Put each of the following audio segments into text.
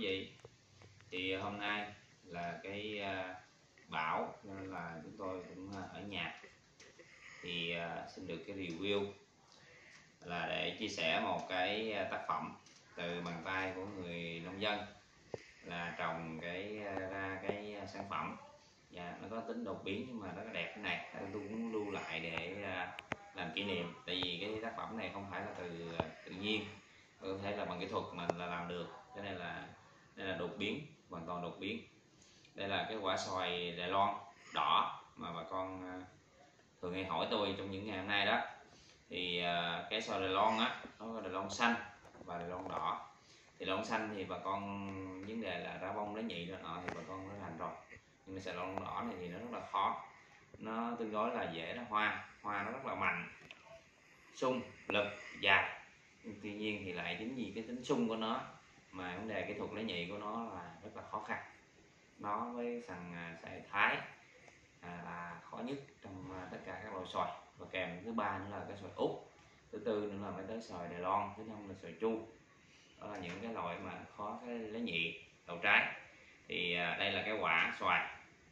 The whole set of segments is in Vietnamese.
vị. Thì hôm nay là cái bão nên là chúng tôi cũng ở nhà. Thì xin được cái review là để chia sẻ một cái tác phẩm từ bàn tay của người nông dân là trồng ra cái sản phẩm. Và nó có tính đột biến nhưng mà nó đẹp thế này, tôi cũng lưu lại để làm kỷ niệm. Tại vì cái tác phẩm này không phải là từ tự nhiên, có thể là bằng kỹ thuật mình là làm được, cho nên là đột biến, hoàn toàn đột biến. Đây là cái quả xoài Đài Loan đỏ mà bà con thường hay hỏi tôi trong những ngày hôm nay đó. Thì cái xoài Đài Loan á, nó có Đài Loan xanh và Đài Loan đỏ. Thì Đài Loan xanh thì bà con vấn đề là ra bông lấy nhị đó thì bà con đã thành rồi, nhưng mà xoài Đài Loan đỏ này thì nó rất là khó, nó tương đối là dễ, nó hoa nó rất là mạnh, sung lực dài. Nhưng tuy nhiên thì lại chính vì cái tính sung của nó mà vấn đề kỹ thuật lấy nhị của nó là rất là khó khăn. Nó với xoài Thái là khó nhất trong tất cả các loại xoài. Và kèm thứ ba nữa là cái xoài Úc, thứ tư nữa là phải tới xoài Đài Loan, thứ năm là xoài Chu. Đó là những cái loại mà khó cái lấy nhị đầu trái. Thì đây là cái quả xoài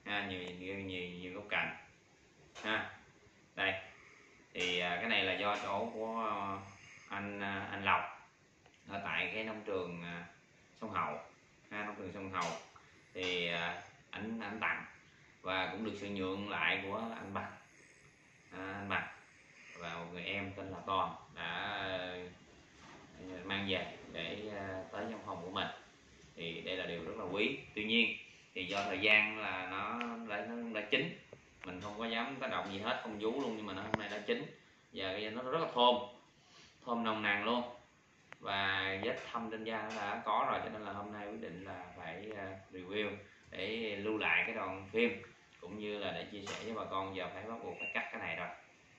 nhiều gốc cành ha. Đây thì cái này là do chỗ của anh Lộc ở tại cái nông trường Sông Hậu nông trường Sông Hậu. Thì anh tặng và cũng được sự nhượng lại của anh Bằng và một người em tên là Toàn đã mang về để tới trong phòng của mình. Thì đây là điều rất là quý. Tuy nhiên thì do thời gian là nó đã chín, mình không có dám tác động gì hết, không vú luôn, nhưng mà nó hôm nay đã chín và nó rất là thơm nồng nàn luôn, và vết thâm trên da nó đã có rồi, cho nên là hôm nay quyết định là phải review để lưu lại cái đoạn phim, cũng như là để chia sẻ với bà con. Giờ phải bắt buộc phải cắt cái này rồi.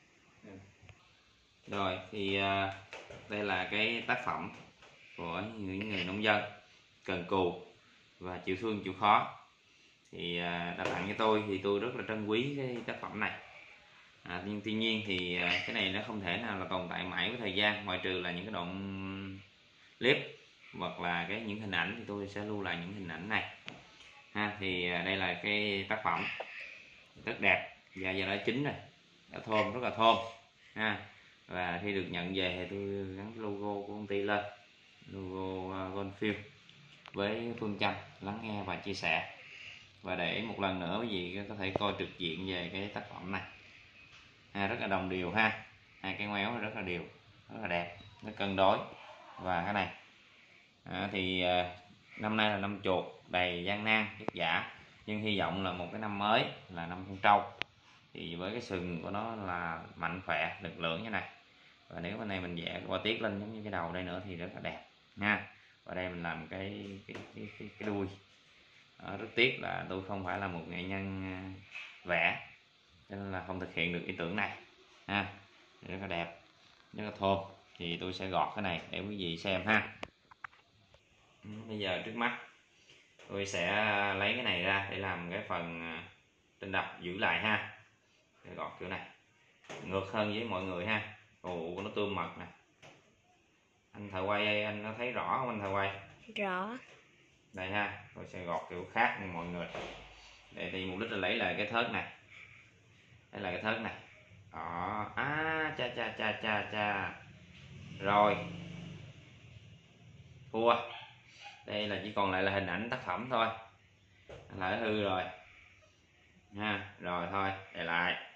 Rồi thì đây là cái tác phẩm của những người nông dân cần cù và chịu thương chịu khó. Thì đã tặng cho tôi, thì tôi rất là trân quý cái tác phẩm này. Nhưng tuy nhiên thì cái này nó không thể nào là tồn tại mãi với thời gian, ngoại trừ là những cái đoạn clip hoặc là những hình ảnh, thì tôi sẽ lưu lại những hình ảnh này ha. Thì đây là cái tác phẩm rất đẹp và giờ đã chín rồi, đã thơm, rất là thơm ha. Và khi được nhận về thì tôi gắn logo của công ty lên, logo Goldfield, với phương châm lắng nghe và chia sẻ. Và để một lần nữa quý vị có thể coi trực diện về cái tác phẩm này rất là đồng đều ha. Hai cái ngoéo rất là đều, rất là đẹp, nó cân đối. Và cái này thì năm nay là năm chuột, đầy gian nan vất vả, nhưng hy vọng là một cái năm mới là năm con trâu. Thì với cái sừng của nó là mạnh khỏe, lực lượng như này. Và nếu bên này mình vẽ qua tiết lên giống như cái đầu đây nữa thì rất là đẹp nha. Và đây mình làm cái đuôi. Rất tiếc là tôi không phải là một nghệ nhân vẽ, cho nên là không thực hiện được ý tưởng này ha. Rất là đẹp, rất là thơm. Thì tôi sẽ gọt cái này để quý vị xem ha. Bây giờ trước mắt tôi sẽ lấy cái này ra để làm cái phần trên đập giữ lại ha. Để gọt kiểu này ngược hơn với mọi người ha. Ồ, nó tươm mật nè. Anh thợ quay, anh có thấy rõ không anh thợ quay? Rõ. Đây ha, tôi sẽ gọt kiểu khác như mọi người. Để thì mục đích là lấy lại cái thớt này. Đây là cái thớt này. Đó, cha. Rồi. Thua. Đây là chỉ còn lại là hình ảnh tác phẩm thôi. Lỡ hư rồi. Ha, rồi thôi, để lại.